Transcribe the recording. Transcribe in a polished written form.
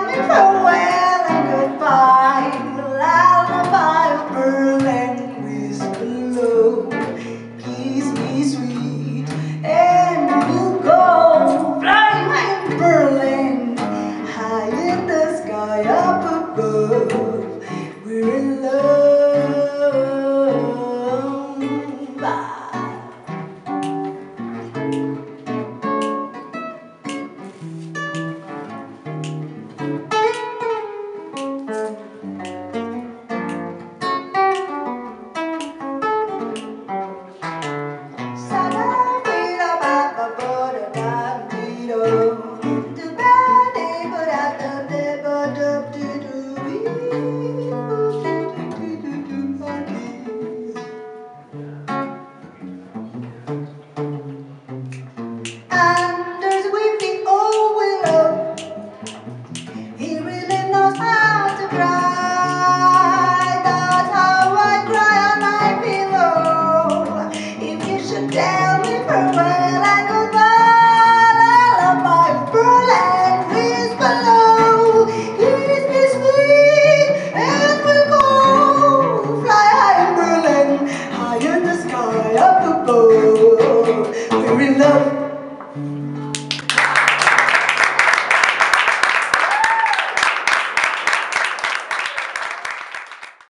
me farewell and goodbye. The lullaby of Birdland whisper low. Kiss me sweet, and we'll go flying high in Birdland, high in the sky up above. We're in love. Bye. Tell me farewell and goodbye. Lullaby of Birdland whisper low. Kiss me sweet, and we'll go fly high in Birdland, high in the sky up above. We're in love.